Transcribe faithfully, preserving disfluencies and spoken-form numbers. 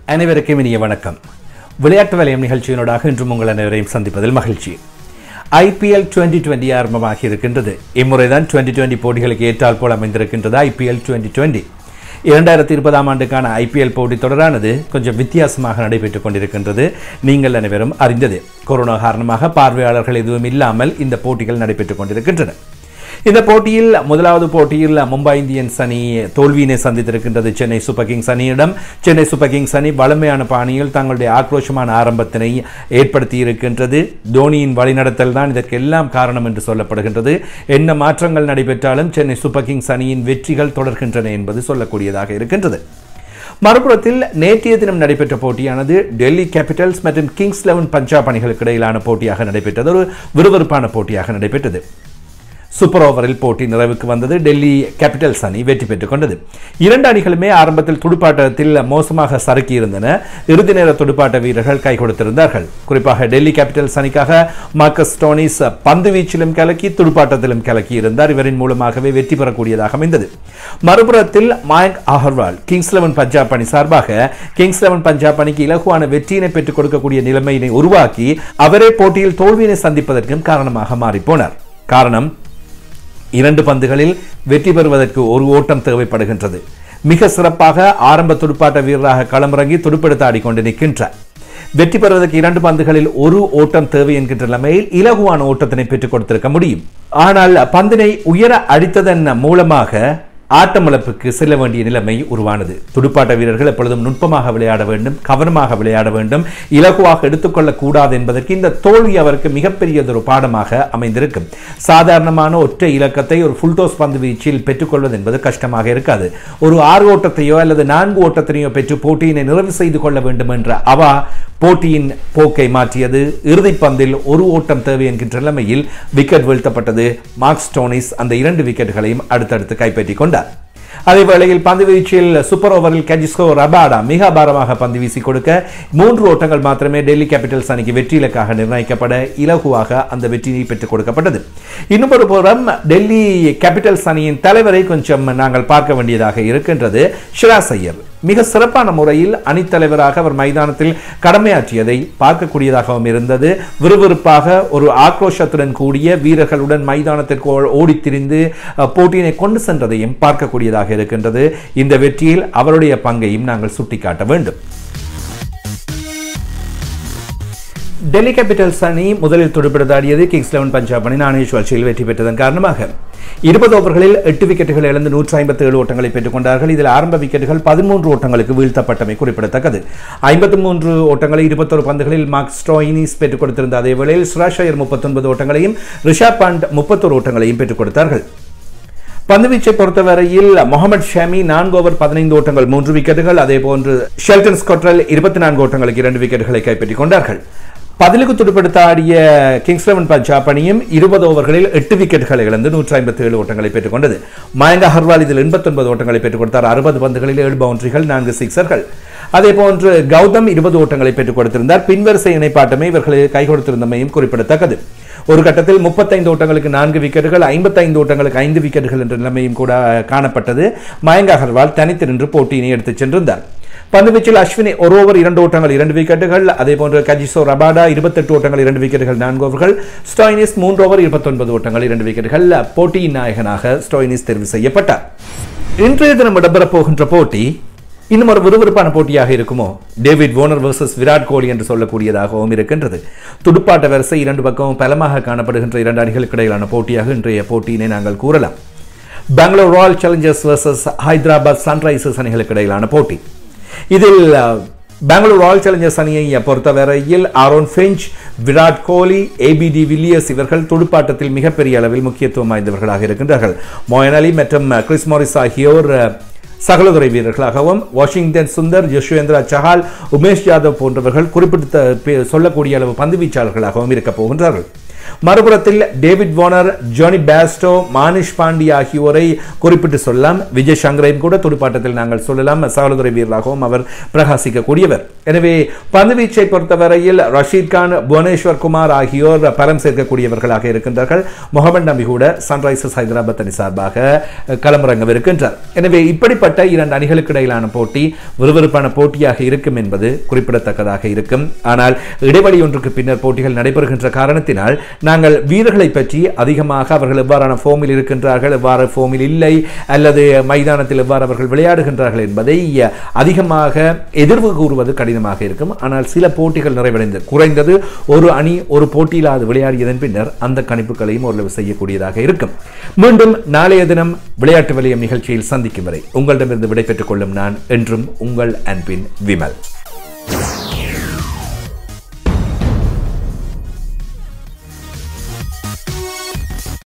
அனைவருக்கும் இனிய வணக்கம். விளையாட்டு வலயம் நிகழ்ச்சியினூடாக இன்றும் உங்கள் அனைவரையும் சந்திப்பதில் மகிழ்ச்சி. ஐபிஎல் டுவெண்டி டுவெண்டி ஆரம்பமாகி இருக்கின்றது. இம்முறைதான் டுவெண்டி டுவெண்டி போட்டிகளுக்கு ஏற்றால் போல் அமைந்திருக்கின்றது ஐபிஎல் டுவெண்டி டுவெண்டி. இரண்டாயிரத்தி இருபதாம் ஆண்டுக்கான ஐபிஎல் போட்டி தொடரானது கொஞ்சம் வித்தியாசமாக நடைபெற்றுக் கொண்டிருக்கின்றது. நீங்கள் அனைவரும் அறிந்தது. கொரோனா காரணமாக பார்வையாளர்கள் எதுவும் இல்லாமல் இந்த போட்டிகள் நடைபெற்றுக் கொண்டிருக்கின்றன. இந்த போட்டியில் முதலாவது போட்டியில் மும்பை இந்தியன்ஸ் அணி தோல்வியினை சந்தித்திருக்கின்றது சென்னை சூப்பர் கிங்ஸ் அணியிடம். சென்னை சூப்பர் கிங்ஸ் அணி வலிமையான பாணியில் தங்களுடைய ஆக்ரோஷமான ஆரம்பத்தினை ஏற்படுத்தி இருக்கின்றது. தோனியின் வழிநடத்தல் தான் இதற்கு எல்லாம் காரணம் என்று சொல்லப்படுகின்றது. என்ன மாற்றங்கள் நடைபெற்றாலும் சென்னை சூப்பர் கிங்ஸ் அணியின் வெற்றிகள் தொடர்கின்றன என்பது சொல்லக்கூடியதாக இருக்கின்றது. மறுபுறத்தில் நேற்றைய தினம் நடைபெற்ற போட்டியானது டெல்லி கேபிட்டல்ஸ் மற்றும் கிங்ஸ் லெவன் பஞ்சாப் அணிகளுக்கு இடையிலான போட்டியாக நடைபெற்றது. ஒரு விறுவிறுப்பான போட்டியாக நடைபெற்றது. சூப்பர் ஓவரில் போட்டி நிறைவுக்கு வந்தது. டெல்லி கேபிட்டல்ஸ் அணி வெற்றி பெற்றுக் கொண்டது. இரண்டு அணிகளுமே ஆரம்பத்தில் துடுப்பாட்டத்தில் மோசமாக சறுக்கி இருந்தன. இறுதி நேர துடுப்பாட்ட வீரர்கள் கை கொடுத்திருந்தார்கள். குறிப்பாக டெல்லி கேபிட்டல்ஸ் அணிக்காக மார்க்கஸ் ஸ்டோனிஸ் பந்து வீச்சிலும் கலக்கி துடுப்பாட்டத்திலும் கலக்கி இருந்தார். இவரின் மூலமாகவே வெற்றி பெறக்கூடியதாக அமைந்தது. மறுபுறத்தில் மயங்க் அகர்வால் கிங்ஸ் லெவன் பஞ்சாப் அணி சார்பாக கிங்ஸ் லெவன் பஞ்சாப் அணிக்கு இலகுவான வெற்றியினை பெற்றுக் கொடுக்கக்கூடிய நிலைமையினை உருவாக்கி அவரே போட்டியில் தோல்வியினை சந்திப்பதற்கும் காரணமாக மாறிப்போனார். காரணம், இரண்டு பந்துகளில் வெற்றி பெறுவதற்கு ஒரு ஓட்டம் தேவைப்படுகின்றது. மிக சிறப்பாக ஆரம்ப துடுப்பாட்ட வீரராக களமிறங்கி துடுப்பெடுத்து ஆடிக்கொண்டு நிற்கின்றார். வெற்றி பெறுவதற்கு இரண்டு பந்துகளில் ஒரு ஓட்டம் தேவை என்கின்ற நிலைமையில் இலகுவான ஓட்டத்தினை பெற்றுக் கொடுத்திருக்க முடியும். ஆனால் பந்தினை உயர அடித்ததன் மூலமாக ஆட்டமிழப்புக்கு செல்ல வேண்டிய நிலைமை உருவானது. துடுப்பாட்ட வீரர்கள் எப்பொழுதும் நுட்பமாக விளையாட வேண்டும், கவனமாக விளையாட வேண்டும், இலகுவாக எடுத்துக்கொள்ளக் கூடாது என்பதற்கு இந்த தோல்வி அவருக்கு மிகப்பெரியதொரு பாடமாக அமைந்திருக்கும். சாதாரணமான ஒற்றை இலக்கத்தை ஒரு ஃபுல்டோஸ் பந்து வீச்சில் பெற்றுக்கொள்வது என்பது கஷ்டமாக இருக்காது. ஒரு ஆறு ஓட்டத்தையோ அல்லது நான்கு ஓட்டத்தையோ பெற்று போட்டியினை நிறைவு செய்து கொள்ள வேண்டும் என்ற அவா போட்டியின் போக்கை மாற்றியது. இறுதி பந்தில் ஒரு ஓட்டம் தேவை என்கின்ற நிலைமையில் விக்கெட் வீழ்த்தப்பட்டது. மார்க் ஸ்டோனிஸ் அந்த இரண்டு விக்கெட்டுகளையும் அடுத்தடுத்து கைப்பற்றிக் கொண்டார். அதே வேளையில் பந்து வீச்சில் சூப்பர் ஓவரில் கஜிஸ்கோ ரபாடா மிக அபாரமாக பந்து வீசி கொடுக்க மூன்று ஓட்டங்கள் மாத்திரமே டெல்லி கேபிட்டல்ஸ் அணிக்கு வெற்றி இலக்காக நிர்ணயிக்கப்பட இலகுவாக அந்த வெற்றியை பெற்றுக் கொடுக்கப்பட்டது. இன்னும் ஒரு புறம் டெல்லி கேபிட்டல்ஸ் அணியின் தலைவரை கொஞ்சம் நாங்கள் பார்க்க வேண்டியதாக இருக்கின்றது. ஷிராஸ் ஐயர் மிக சிறப்பான முறையில் அணித்தலைவராக அவர் மைதானத்தில் கடமையாற்றியதை பார்க்கக்கூடியதாகவும் இருந்தது. விறுவிறுப்பாக ஒரு ஆக்ரோஷத்துடன் கூடிய வீரர்களுடன் மைதானத்திற்கு ஓடித் திரிந்து போட்டியினை கொண்டு சென்றதையும் பார்க்கக்கூடியதாக இருக்கின்றது. இந்த வெற்றியில் அவருடைய பங்கையும் நாங்கள் சுட்டிக்காட்ட வேண்டும். டெல்லி கேபிட்டல்ஸ் அணி முதலில் துடுப்பெடுத்தாடியது. கிங்ஸ் லெவன் பஞ்சாப் அணி நாணய சுழற்சியில் வெற்றி பெற்றதன் காரணமாக இருபது ஓவர்களில் எட்டு விக்கெட்டுகள் இழந்து நூற்றி ஐம்பத்தி ஏழு ஓட்டங்களை பெற்றுக் கொண்டார்கள். இதில் ஆரம்ப விக்கெட்டுகள் பதிமூன்று ஓட்டங்களுக்கு வீழ்த்தப்பட்டமை குறிப்பிடத்தக்கது. ஐம்பத்தி மூன்று ஓட்டங்களை இருபத்தொரு பந்துகளில் மார்க் ஸ்டோயினிஸ் பெற்றுக் கொடுத்திருந்த அதே வேளையில் சுரேஷ் ஐயர் முப்பத்தி ஒன்பது ஓட்டங்களையும் ரிஷப் பண்ட் முப்பத்தொரு ஓட்டங்களையும் பெற்றுக் கொடுத்தார்கள். பந்துவீச்சை பொறுத்தவரையில் முகமது ஷமி நான்கு ஓவர் பதினைந்து ஓட்டங்கள் மூன்று விக்கெட்டுகள், அதே போன்று ஷெல்டன் ஸ்கொட்ரல் இருபத்தி நான்கு ஓட்டங்களுக்கு இரண்டு விக்கெட்டுகளை கைப்பற்றிக் கொண்டார்கள். பதிலுக்கு துடுப்படுத்த ஆடிய கிங்ஸ் லெவன் பஞ்சாப் அணியும் இருபது ஓவர்களில் எட்டு விக்கெட்டுகளை இழந்து நூற்றி ஐம்பத்தி ஏழு ஓட்டங்களை பெற்றுக் கொண்டது. மயங்க் அகர்வால் இதில் எண்பத்தி ஒன்பது ஓட்டங்களை பெற்றுக் கொடுத்தார். அறுபது பந்துகளில் ஏழு பவுண்டரிகள், நான்கு சிக்சர்கள். அதே போன்று கௌதம் இருபது ஓட்டங்களை பெற்றுக் கொடுத்திருந்தார். பின்வரிசை இணைப்பாட்டமே இவர்களை கை கொடுத்திருந்தமையும் குறிப்பிடத்தக்கது. ஒரு கட்டத்தில் முப்பத்தைந்து ஓட்டங்களுக்கு நான்கு விக்கெட்டுகள், ஐம்பத்தைந்து ஓட்டங்களுக்கு ஐந்து விக்கெட்டுகள் என்ற நிலைமையும் கூட காணப்பட்டது. மயங்க் அகர்வால் தனித்து நின்று போட்டியினை எடுத்துச் சென்றிருந்தார். பந்துவீச்சில் அஸ்வினி ஒரு ஓவர் இரண்டு ஓட்டங்கள் இரண்டு விக்கெட்டுகள், அதே போன்று கஜிசோ ரபாடா இருபத்தெட்டு ஓட்டங்கள் இரண்டு விக்கெட்டுகள் நான்கு ஓவர்கள், ஸ்டோயினிஸ் மூன்று ஓவர் இருபத்தி ஒன்பது ஓட்டங்கள் இரண்டு விக்கெட்டுகள். போட்டியின் நாயகனாக ஸ்டோயினிஸ் தெரிவு செய்யப்பட்டார். இன்றைய தினம் இடம்பெறப் போகின்ற போட்டி இன்னும் ஒரு விறுவிறுப்பான போட்டியாக இருக்குமோ? David Warner versus Virat Kohli என்று சொல்லக்கூடியதாகவும் இருக்கின்றது. துடுப்பாட்ட வரிசை இரண்டு பக்கமும் பலமாக காணப்படுகின்ற இரண்டு அணிகளுக்கு இடையிலான போட்டியாக இன்றைய போட்டியினை நாங்கள் கூறலாம். Bangalore Royal Challengers versus Hyderabad Sunrisers அணிகளுக்கு இடையிலான போட்டி. இதில் பெங்களூர் ராயல் சேலஞ்சர்ஸ் அணியை பொறுத்தவரையில் Aaron Finch, Virat Kohli, AB de Villiers இவர்கள் துடுப்பாட்டத்தில் மிகப்பெரிய அளவில் முக்கியத்துவம் வாய்ந்தவர்களாக இருக்கின்றார்கள். மொயின் அலி மற்றும் கிறிஸ் மாரிஸ் ஆகியோர் சகலதுறை வீரர்களாகவும், வாஷிங்டன் சுந்தர், யஷ்வேந்திரா சஹால், உமேஷ் யாதவ் போன்றவர்கள் குறிப்பிட்ட சொல்லக்கூடிய அளவு பந்து வீச்சாளர்களாகவும் இருக்கப் போகின்றார்கள். மறுபுறத்தில் David Warner, Jonny Bairstow, Manish Pandey ஆகியோரை குறிப்பிட்டு சொல்லலாம். விஜய் சங்கரையும் கூட துடுப்பாட்டத்தில் நாங்கள் சொல்லலாம். சகலதுறை வீரராகவும் அவர் பிரகாசிக்கக்கூடியவர். எனவே பந்துவீச்சை பொறுத்தவரையில் ரஷீத் கான், புவனேஸ்வர் குமார் ஆகியோர் பலம் சேர்க்கக்கூடியவர்களாக இருக்கின்றார்கள். முகமது நபி கூட சன்ரைசர்ஸ் ஹைதராபாத் அணி சார்பாக களமிறங்கவிருக்கின்றார். எனவே இப்படிப்பட்ட இரண்டு அணிகளுக்கு இடையிலான போட்டி விறுவிறுப்பான போட்டியாக இருக்கும் என்பது குறிப்பிடத்தக்கதாக இருக்கும். ஆனால் இடைவெளி ஒன்றுக்கு பின்னர் போட்டிகள் நடைபெறுகின்ற காரணத்தினால் நாங்கள் வீரர்களை பற்றி அதிகமாக அவர்கள் எவ்வாறான ஃபோமில் இருக்கின்றார்கள், எவ்வாறு ஃபோமில் இல்லை, அல்லது மைதானத்தில் எவ்வாறு அவர்கள் விளையாடுகின்றார்கள் என்பதை அதிகமாக எதிர்வு கூறுவது கடினமாக இருக்கும். ஆனால் சில போட்டிகள் நிறைவடைந்து குறைந்தது ஒரு அணி ஒரு போட்டியில் அது விளையாடியதன் பின்னர் அந்த கணிப்புகளையும் ஓரளவு செய்யக்கூடியதாக இருக்கும். மீண்டும் நாளைய தினம் விளையாட்டு வலயம் நிகழ்ச்சியில் சந்திக்கும் வரை உங்களிடமிருந்து விடைபெற்றுக் கொள்ளும் நான் என்றும் உங்கள் அன்பின் விமல்.